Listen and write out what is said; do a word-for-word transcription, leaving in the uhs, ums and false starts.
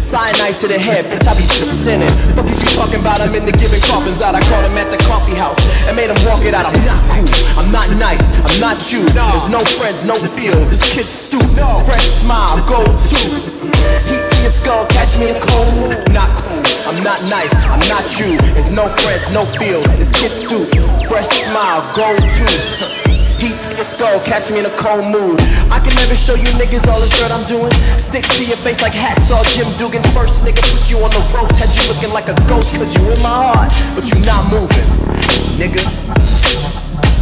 Cyanide to the head, bitch, I be sinning. Fuck is you talking about? I'm into giving coffins out. I caught him at the coffee house and made him walk it out. I'm not cool, I'm not nice, I'm not you. There's no friends, no feels. This kid's stupid. Fresh smile, gold tooth. Heat to your skull, catch me in a cold mood. Not cool, I'm not nice, I'm not you. There's no friends, no feels. This kid's stupid. Fresh smile, gold tooth. Heat to your skull, catch me in a cold mood. I can never show you niggas all the dirt I'm doing. Sticks to your face like hacksaw Jim Dugan. First nigga put you on the road, had you looking like a ghost. Cause you in my heart, but you not moving, nigga.